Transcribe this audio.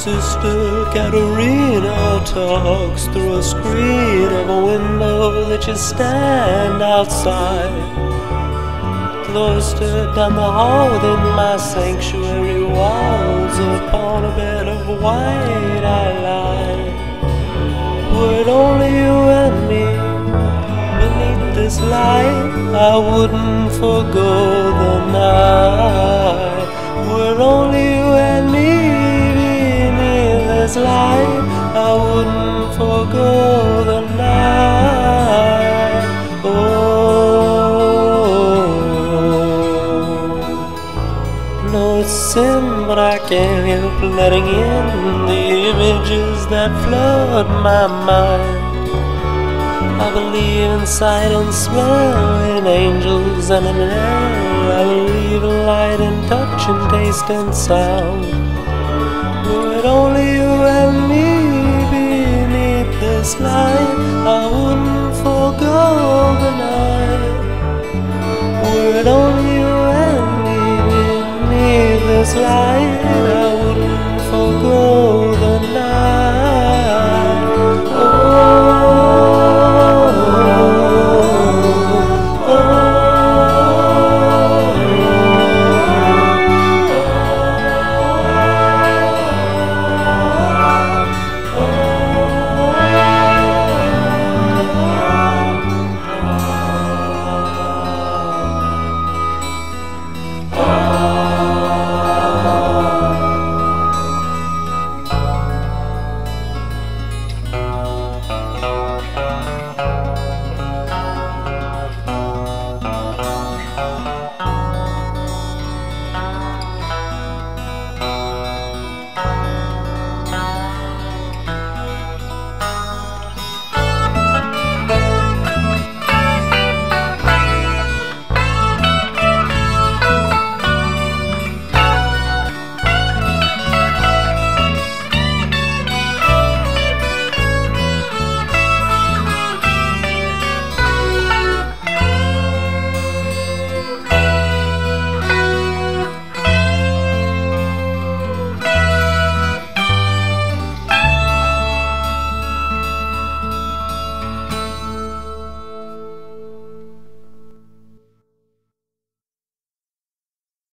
Sister Katerina talks through a screen of a window that you stand outside. Cloistered down the hall within my sanctuary walls, upon a bed of white I lie. Were it only you and me beneath this light, I wouldn't forgo the night. Were it only you and me beneath this light, I wouldn't forgo the night. No, it's sin, but I can't help letting in the images that flood my mind. I believe in sight and smell, in angels and in hell. I believe in light and touch and taste and sound. Were it only you and me beneath this light, I